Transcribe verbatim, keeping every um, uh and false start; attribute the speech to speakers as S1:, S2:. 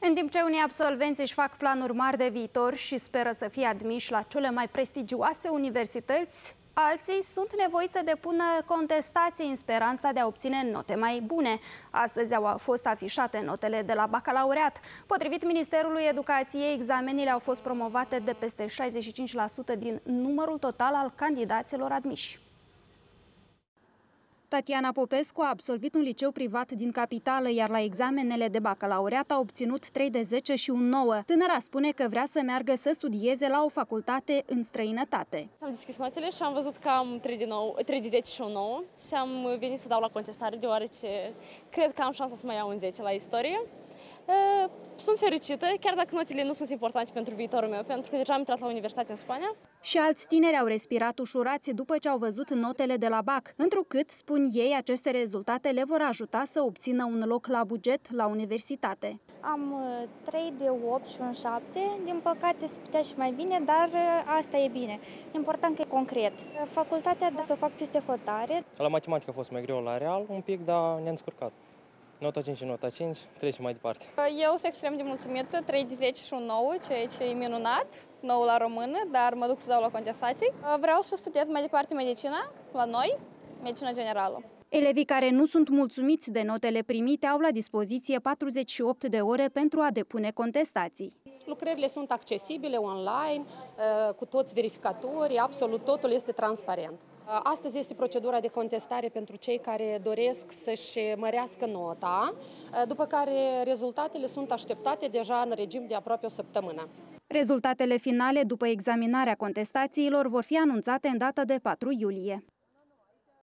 S1: În timp ce unii absolvenți își fac planuri mari de viitor și speră să fie admiși la cele mai prestigioase universități, alții sunt nevoiți să depună contestații în speranța de a obține note mai bune. Astăzi au fost afișate notele de la bacalaureat. Potrivit Ministerului Educației, examenele au fost promovate de peste șaizeci și cinci la sută din numărul total al candidaților admiși. Tatiana Popescu a absolvit un liceu privat din capitală, iar la examenele de bacalaureat a obținut trei de zece și un nouă. Tânăra spune că vrea să meargă să studieze la o facultate în străinătate.
S2: Am deschis notele și am văzut că am trei de zece și un nouă și am venit să dau la contestare, deoarece cred că am șansa să mai iau un zece la istorie. Sunt fericită, chiar dacă notele nu sunt importante pentru viitorul meu, pentru că deja am intrat la universitate în Spania.
S1: Și alți tineri au respirat ușurați după ce au văzut notele de la BAC, întrucât, spun ei, aceste rezultate le vor ajuta să obțină un loc la buget la universitate.
S3: Am trei de opt și un șapte, din păcate se putea și mai bine, dar asta e bine. Important că e concret. Facultatea de să o fac peste hotare.
S4: La matematică a fost mai greu, la real un pic, dar ne-am descurcat. Nota cinci și nota cinci, trecem mai departe.
S5: Eu sunt extrem de mulțumită, trei de zece și un nouă, ceea ce e minunat, nou la română, dar mă duc să dau la contestații. Vreau să studiez mai departe medicina, la noi, medicina generală.
S1: Elevii care nu sunt mulțumiți de notele primite au la dispoziție patruzeci și opt de ore pentru a depune contestații.
S6: Lucrările sunt accesibile online, cu toți verificatorii, absolut totul este transparent. Astăzi este procedura de contestare pentru cei care doresc să-și mărească nota, după care rezultatele sunt așteptate deja în regim de aproape o săptămână.
S1: Rezultatele finale după examinarea contestațiilor vor fi anunțate în data de patru iulie.